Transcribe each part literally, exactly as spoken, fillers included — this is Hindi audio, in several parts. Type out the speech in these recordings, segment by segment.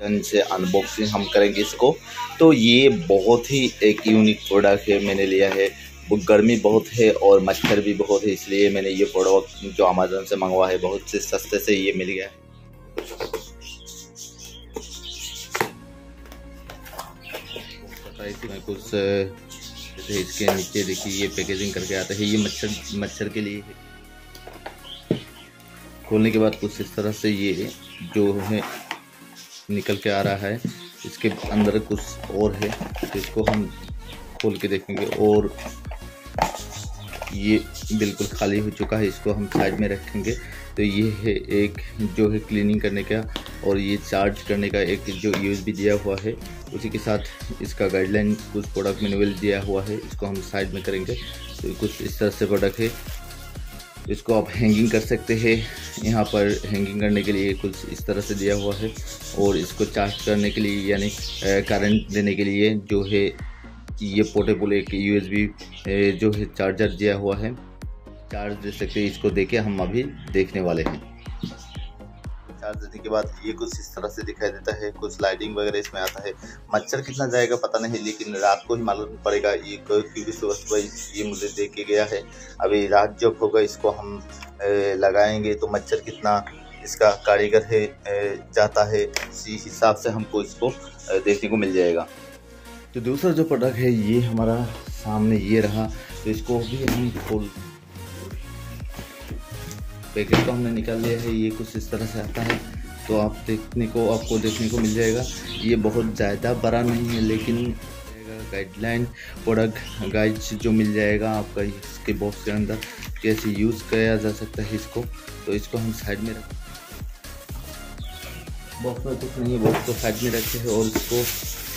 से अनबॉक्सिंग हम करेंगे इसको। तो ये बहुत ही एक यूनिक प्रोडक्ट है, मैंने लिया है। वो गर्मी बहुत है और मच्छर भी बहुत है, इसलिए मैंने ये प्रोडक्ट जो अमेज़न से मंगवा है बहुत से सस्ते से ये मिल गया है। इसमें कुछ जैसे इसके नीचे देखिए ये पैकेजिंग करके आता है, ये मच्छर मच्छर के लिए है। खोलने के बाद कुछ इस तरह से ये जो है निकल के आ रहा है। इसके अंदर कुछ और है, तो इसको हम खोल के देखेंगे। और ये बिल्कुल खाली हो चुका है, इसको हम साइड में रखेंगे। तो ये है एक जो है क्लीनिंग करने का और ये चार्ज करने का एक जो यूएसबी दिया हुआ है, उसी के साथ इसका गाइडलाइन कुछ प्रोडक्ट मैनुअल दिया हुआ है। इसको हम साइड में करेंगे। तो कुछ इस तरह से प्रोडक्ट है, इसको आप हैंगिंग कर सकते हैं। यहाँ पर हैंगिंग करने के लिए कुछ इस तरह से दिया हुआ है। और इसको चार्ज करने के लिए यानी करंट देने के लिए जो है ये पोर्टेबल एक यूएसबी जो है चार्जर दिया हुआ है, चार्ज दे सकते हैं। इसको देके हम अभी देखने वाले हैं। चार्ज देने के बाद ये कुछ इस तरह से दिखाई देता है, कुछ लाइटिंग वगैरह इसमें आता है। मच्छर कितना जाएगा पता नहीं, लेकिन रात को ही मालूम पड़ेगा। ये क्योंकि सुबह सुबह ये मुझे देख के गया है। अभी रात जब होगा इसको हम लगाएंगे तो मच्छर कितना इसका कारीगर है जाता है, इसी हिसाब से हमको इसको देखने को मिल जाएगा। तो दूसरा जो प्रोडक्ट है ये हमारा सामने ये रहा। तो इसको भी हम खोल पैकेट को हमने निकाल लिया है। ये कुछ इस तरह से आता है, तो आप देखने को आपको देखने को मिल जाएगा। ये बहुत ज़्यादा बड़ा नहीं है, लेकिन गाइडलाइन प्रोडक्ट गाइड जो मिल जाएगा आपका इसके बॉक्स के अंदर, कैसे यूज़ किया जा सकता है इसको। तो इसको हम साइड में रख, बॉक्स में कुछ नहीं है, बॉक्स को साइड में रखते हैं और इसको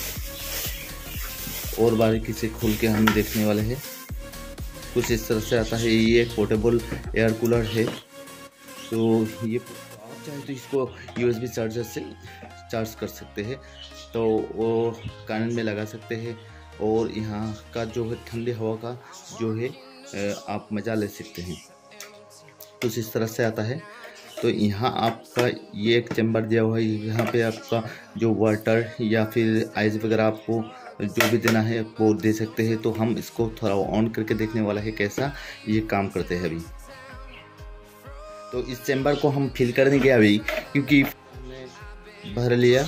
और बारीकी से खोल के हम देखने वाले हैं। कुछ इस तरह से आता है। ये एक पोर्टेबल एयर कूलर है। तो ये आप चाहे तो इसको यूएसबी चार्जर से चार्ज कर सकते हैं, तो वो कान में लगा सकते हैं और यहाँ का जो है ठंडी हवा का जो है आप मज़ा ले सकते हैं। कुछ इस तरह से आता है। तो यहाँ आपका ये एक चैम्बर दिया हुआ है, यहाँ पे आपका जो वाटर या फिर आइस वगैरह आपको जो भी देना है वो दे सकते हैं। तो हम इसको थोड़ा ऑन करके देखने वाला है कैसा ये काम करते हैं अभी। तो इस चैम्बर को हम फिल करने गए अभी, क्योंकि हमने भर लिया।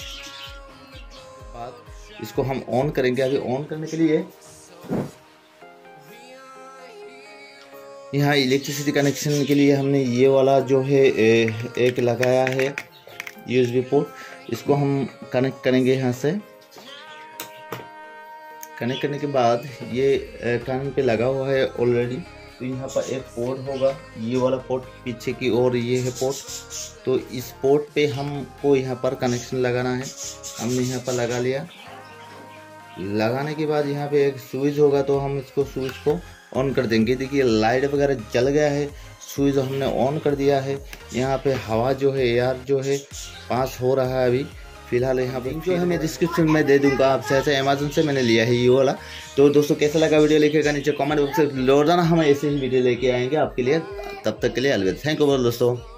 बाद इसको हम ऑन करेंगे। अभी ऑन करने के लिए यहाँ इलेक्ट्रिसिटी कनेक्शन के लिए हमने ये वाला जो है एक लगाया है यूएसबी पोर्ट। इसको हम कनेक्ट करेंगे यहाँ से। कनेक्ट करने के बाद ये कान पे लगा हुआ है ऑलरेडी। तो यहाँ पर एक पोर्ट होगा, ये वाला पोर्ट पीछे की ओर ये है पोर्ट। तो इस पोर्ट पे हमको यहाँ पर कनेक्शन लगाना है। हमने यहाँ पर लगा लिया। लगाने के बाद यहाँ पे एक स्विच होगा, तो हम इसको स्विच को ऑन कर देंगे। देखिए लाइट वगैरह जल गया है, स्विच हमने ऑन कर दिया है। यहाँ पे हवा जो है एयर जो है पास हो रहा है अभी फिलहाल। यहाँ पे जो है मैं डिस्क्रिप्शन में दे दूंगा आपसे, ऐसे अमेज़न से मैंने लिया है ये वाला। तो दोस्तों कैसा लगा वीडियो लिखेगा नीचे कमेंट बॉक्स से। रोजाना हम ऐसे ही वीडियो लेके आएंगे आपके लिए। तब तक के लिए अलविदा। थैंक यू दोस्तों।